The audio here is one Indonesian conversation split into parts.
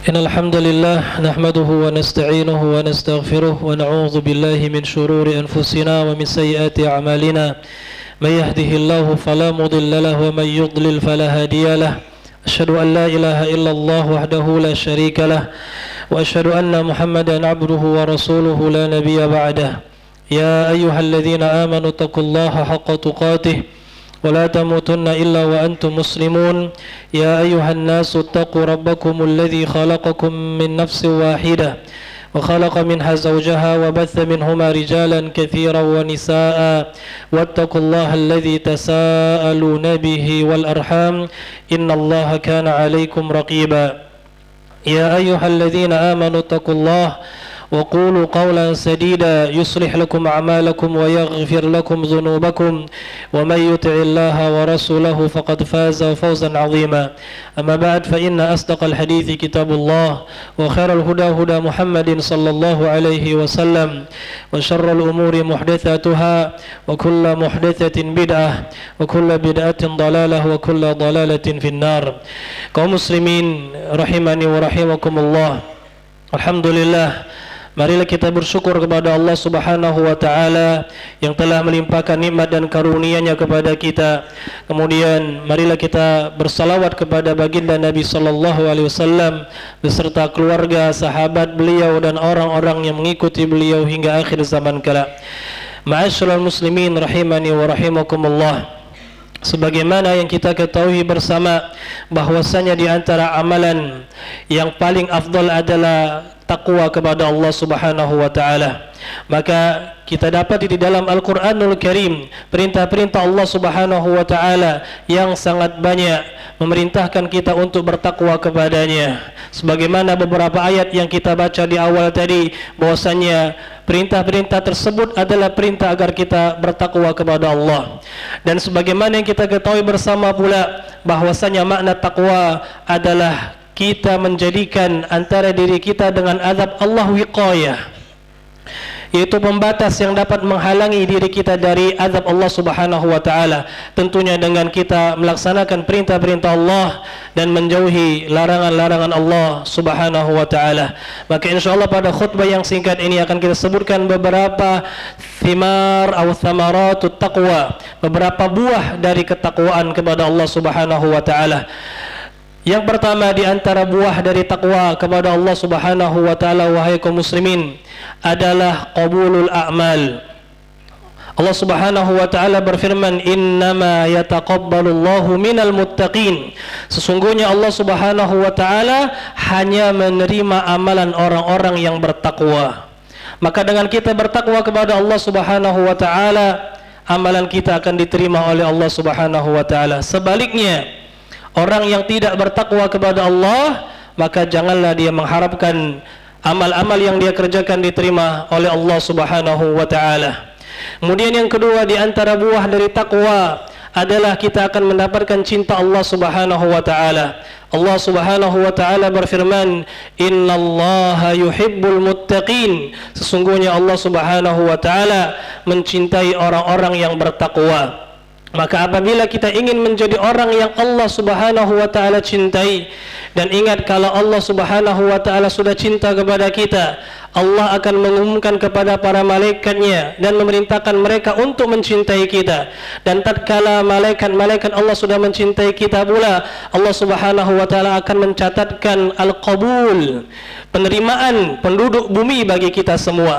إن الحمد لله نحمده ونستعينه ونستغفره ونعوذ بالله من شرور أنفسنا ومن سيئات أعمالنا من يهده الله فلا مضل له ومن يضلل فلا هادي له أشهد أن لا إله إلا الله وحده لا شريك له وأشهد أن محمدا عبده ورسوله لا نبي بعده يا أيها الذين آمنوا اتقوا الله حق تقاته ولا تموتن إلا وأنتم مسلمون يا أيها الناس اتقوا ربكم الذي خلقكم من نفس واحدة وخلق منها زوجها وبث منهما رجالا كثيرا ونساء واتقوا الله الذي تساءلون به والأرحام إن الله كان عليكم رقيبا يا أيها الذين آمنوا اتقوا الله وقولوا قولا سديدا يصلح لكم أعمالكم ويغفر لكم ذنوبكم ومن يطع الله ورسوله فقد فاز فوزا عظيما أما بعد فإن أصدق الحديث كتاب الله وخير الهدى هدى محمد صلى الله عليه وسلم وشر الأمور محدثاتها وكل محدثة بدعة وكل بدعة ضلالة وكل ضلالة في النار. Kaum muslimin rahimani wa rahimakumullah. Alhamdulillah, marilah kita bersyukur kepada Allah Subhanahu wa taala yang telah melimpahkan nikmat dan karunia-Nya kepada kita. Kemudian marilah kita bersalawat kepada baginda Nabi sallallahu alaihi wasallam beserta keluarga, sahabat beliau dan orang-orang yang mengikuti beliau hingga akhir zaman kala. Ma'asyiral muslimin rahimani wa rahimakumullah. Sebagaimana yang kita ketahui bersama bahwasanya di antara amalan yang paling afdal adalah takwa kepada Allah Subhanahu wa taala. Maka kita dapat di dalam Al-Qur'anul Karim perintah-perintah Allah Subhanahu wa taala yang sangat banyak memerintahkan kita untuk bertakwa kepadanya. Sebagaimana beberapa ayat yang kita baca di awal tadi, bahwasanya perintah-perintah tersebut adalah perintah agar kita bertakwa kepada Allah. Dan sebagaimana yang kita ketahui bersama pula bahwasanya makna takwa adalah kita menjadikan antara diri kita dengan azab Allah wiqayah, yaitu pembatas yang dapat menghalangi diri kita dari azab Allah Subhanahu wa taala, tentunya dengan kita melaksanakan perintah-perintah Allah dan menjauhi larangan-larangan Allah Subhanahu wa taala. Maka insyaallah pada khutbah yang singkat ini akan kita sebutkan beberapa thimar atau thamaratut taqwa, beberapa buah dari ketakwaan kepada Allah Subhanahu wa taala. Yang pertama di antara buah dari takwa kepada Allah Subhanahu wa taala, wahai kaum muslimin, adalah qabulul a'mal. Allah Subhanahu wa taala berfirman, "Innama yataqabbalullahu minal muttaqin." Sesungguhnya Allah Subhanahu wa taala hanya menerima amalan orang-orang yang bertakwa. Maka dengan kita bertakwa kepada Allah Subhanahu wa taala, amalan kita akan diterima oleh Allah Subhanahu wa taala. Sebaliknya, orang yang tidak bertakwa kepada Allah, maka janganlah dia mengharapkan amal-amal yang dia kerjakan diterima oleh Allah Subhanahu wa taala. Kemudian yang kedua di antara buah dari takwa adalah kita akan mendapatkan cinta Allah Subhanahu wa taala. Allah Subhanahu wa taala berfirman, "Innallaha yuhibbul muttaqin." Sesungguhnya Allah Subhanahu wa taala mencintai orang-orang yang bertakwa. Maka apabila kita ingin menjadi orang yang Allah Subhanahu wa taala cintai, dan ingat kalau Allah Subhanahu wa taala sudah cinta kepada kita, Allah akan mengumumkan kepada para malaikatnya dan memerintahkan mereka untuk mencintai kita. Dan tatkala malaikat Allah sudah mencintai kita pula, Allah Subhanahu wa taala akan mencatatkan al-qabul, penerimaan penduduk bumi bagi kita semua.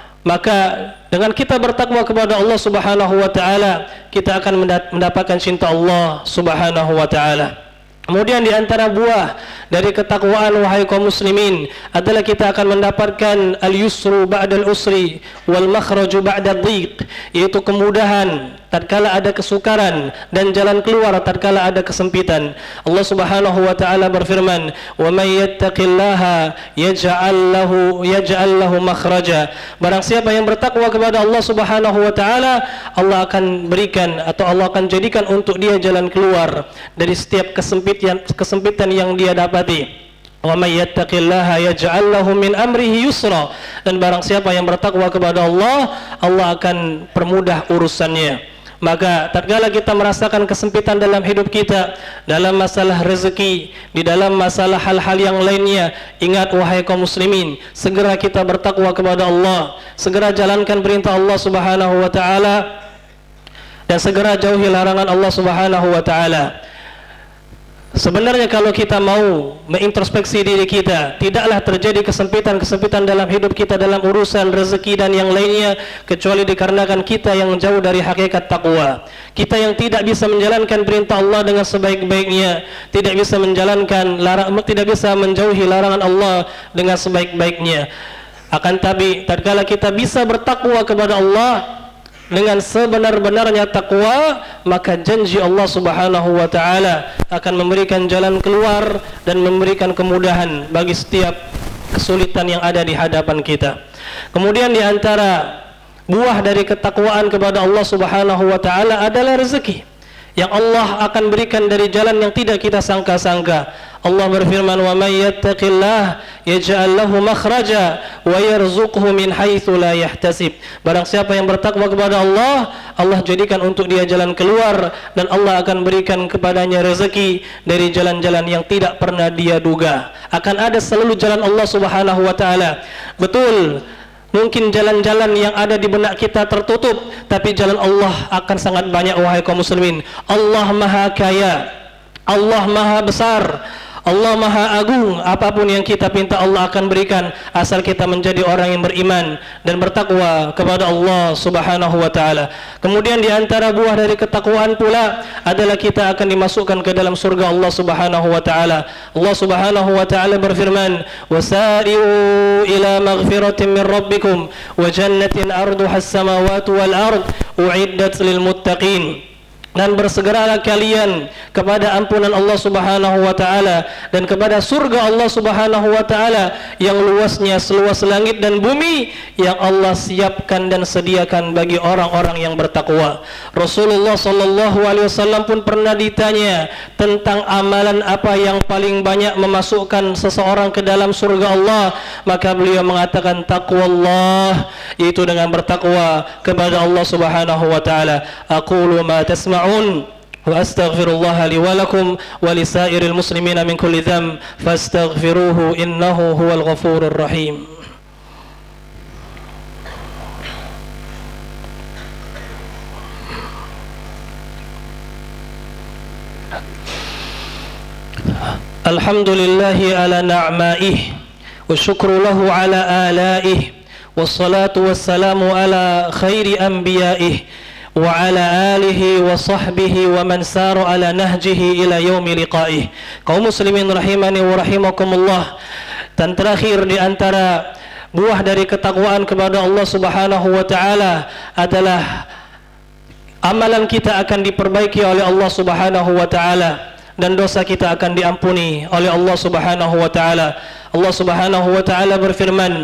Maka dengan kita bertakwa kepada Allah Subhanahu wa taala, kita akan mendapatkan cinta Allah Subhanahu wa taala. Kemudian di antara buah dari ketakwaan, wahai kaum muslimin, adalah kita akan mendapatkan al-yusru ba'dal usri wal makhraju ba'dad dhiq, yaitu kemudahan tatkala ada kesukaran dan jalan keluar tatkala ada kesempitan. Allah Subhanahu wa taala berfirman, "Wa may yattaqillaha yaj'al lahu makhraja." Barang siapa yang bertakwa kepada Allah Subhanahu wa taala, Allah akan berikan atau Allah akan jadikan untuk dia jalan keluar dari setiap kesempitan yang dia dapati. Wa may yattaqillaha yaj'al lahu min amrihi yusra. Dan barang siapa yang bertakwa kepada Allah, Allah akan permudah urusannya. Maka tatkala kita merasakan kesempitan dalam hidup kita, dalam masalah rezeki, di dalam masalah hal-hal yang lainnya, ingat wahai kaum muslimin, segera kita bertakwa kepada Allah, segera jalankan perintah Allah Subhanahu wa taala dan segera jauhi larangan Allah Subhanahu wa taala. Sebenarnya kalau kita mau mengintrospeksi diri kita, tidaklah terjadi kesempitan-kesempitan dalam hidup kita dalam urusan rezeki dan yang lainnya, kecuali dikarenakan kita yang jauh dari hakikat takwa. Kita yang tidak bisa menjalankan perintah Allah dengan sebaik-baiknya, tidak bisa menjauhi larangan Allah dengan sebaik-baiknya. Akan tapi tatkala kita bisa bertakwa kepada Allah dengan sebenar-benarnya takwa, maka janji Allah Subhanahu wa taala akan memberikan jalan keluar dan memberikan kemudahan bagi setiap kesulitan yang ada di hadapan kita. Kemudian di antara buah dari ketakwaan kepada Allah Subhanahu wa taala adalah rezeki yang Allah akan berikan dari jalan yang tidak kita sangka-sangka. Allah berfirman, "Wa may yattaqillah yaj'al lahu makhraja wa yarzuqhu min haitsu la yahtasib." Barang siapa yang bertakwa kepada Allah, Allah jadikan untuk dia jalan keluar dan Allah akan berikan kepadanya rezeki dari jalan-jalan yang tidak pernah dia duga. Akan ada selalu jalan Allah Subhanahu wa taala. Betul, mungkin jalan-jalan yang ada di benak kita tertutup, tapi jalan Allah akan sangat banyak wahai kaum muslimin. Allah Maha Kaya, Allah Maha Besar, Allah Maha Agung. Apapun yang kita pinta Allah akan berikan, asal kita menjadi orang yang beriman dan bertakwa kepada Allah Subhanahu wa taala. Kemudian di antara buah dari ketakwaan pula adalah kita akan dimasukkan ke dalam surga Allah Subhanahu wa taala. Allah Subhanahu wa taala berfirman, "Wasari'u ila maghfiratin min rabbikum wa jannatin arduha as-samawati wal ard u'iddat lil muttaqin." Dan bersegeralah kalian kepada ampunan Allah Subhanahu wa taala dan kepada surga Allah Subhanahu wa taala yang luasnya seluas langit dan bumi, yang Allah siapkan dan sediakan bagi orang-orang yang bertakwa. Rasulullah sallallahu alaihi wasallam pun pernah ditanya tentang amalan apa yang paling banyak memasukkan seseorang ke dalam surga Allah, maka beliau mengatakan taqwallah, yaitu dengan bertakwa kepada Allah Subhanahu wa taala. Aqulu ma tasma' وأستغفر الله لي ولكم ولسائر المسلمين من كل ذنب فاستغفروه إنه هو الغفور الرحيم. الحمد لله على نعمائه والشكر له على آلائه والصلاة والسلام على خير أنبيائه وعلى آله وصحبه ومن سار على نهجه إلى يوم لقائه. Kaum muslimin rahimani wa rahimakumullah. Dan terakhir di antara buah dari ketakwaan kepada Allah Subhanahu wa taala adalah amalan kita akan diperbaiki oleh Allah Subhanahu wa taala dan dosa kita akan diampuni oleh Allah Subhanahu wa taala. Allah Subhanahu wa taala berfirman,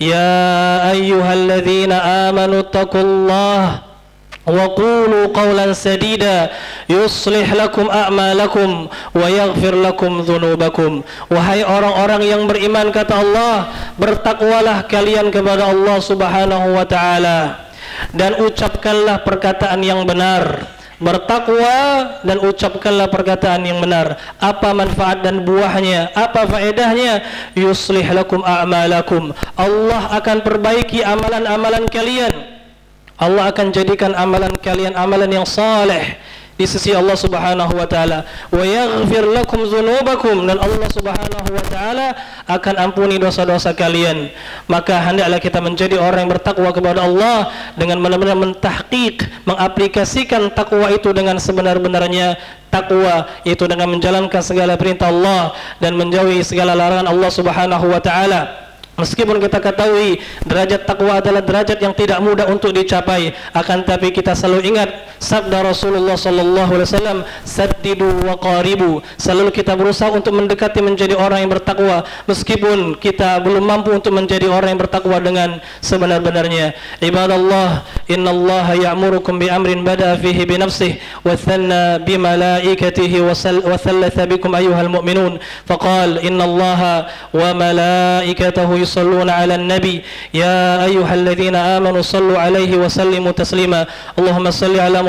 "Ya ayyuhalladzina amanu taqullaha وقولوا قولا سديدا يصلح لكم أعمالكم ويغفر لكم ذنوبكم." Wahai orang-orang yang beriman, kata Allah, bertakwalah kalian kepada Allah Subhanahu wa taala dan ucapkanlah perkataan yang benar. Bertakwa dan ucapkanlah perkataan yang benar. Apa manfaat dan buahnya? Apa faedahnya? Yuslih lakum a'malakum. Allah akan perbaiki amalan-amalan kalian. Allah akan jadikan amalan kalian amalan yang saleh di sisi Allah Subhanahu wa taala. Wa yaghfir lakum dzunubakum, dan Allah Subhanahu wa taala akan ampuni dosa-dosa kalian. Maka hendaklah kita menjadi orang yang bertakwa kepada Allah dengan benar-benar mentahqiq, mengaplikasikan takwa itu dengan sebenar-benarnya takwa, yaitu dengan menjalankan segala perintah Allah dan menjauhi segala larangan Allah Subhanahu wa taala. Meskipun kita ketahui derajat takwa adalah derajat yang tidak mudah untuk dicapai, akan tapi kita selalu ingat sabda Rasulullah sallallahu alaihi wasallam, saddidu wa qaribu. Selalu kita berusaha untuk mendekati menjadi orang yang bertakwa, meskipun kita belum mampu untuk menjadi orang yang bertakwa dengan sebenar-benarnya. Ibadallah, innallaha ya'murukum bi amrin bada'a fihi bi nafsihi wa thanna bi malaikatihi wa thalatha bikum ayyuhal mu'minun. Faqala innallaha wa malaikatahu يصلون على النبي يا أيها الذين آمنوا صلوا عليه وسلموا تسليما اللهم صل على محمد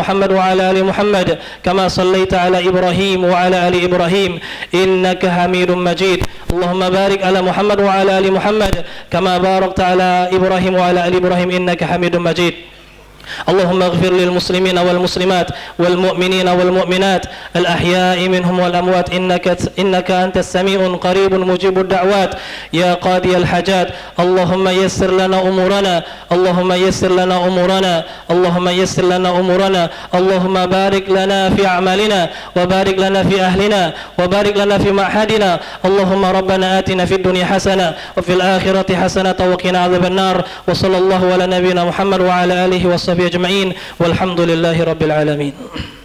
محمد وعلى آل محمد كما صليت على إبراهيم وعلى آل إبراهيم إنك حميد مجيد. اللهم بارك على محمد وعلى آل محمد كما باركت على إبراهيم وعلى آل إبراهيم إنك حميد مجيد. اللهم اغفر للمسلمين والمسلمات والمؤمنين والمؤمنات الأحياء منهم والأموات إنك أنت السميع قريب مجيب الدعوات يا قاضي الحاجات. اللهم يسر لنا أمورنا، اللهم يسر لنا أمورنا، اللهم يسر لنا أمورنا. اللهم بارك لنا في أعمالنا وبارك لنا في أهلنا وبارك لنا في معهدنا. اللهم ربنا آتنا في الدنيا حسنة وفي الآخرة حسنة وقنا عذاب النار. وصلى الله على نبينا محمد وعلى آله وصحبه أجمعين والحمد لله رب العالمين.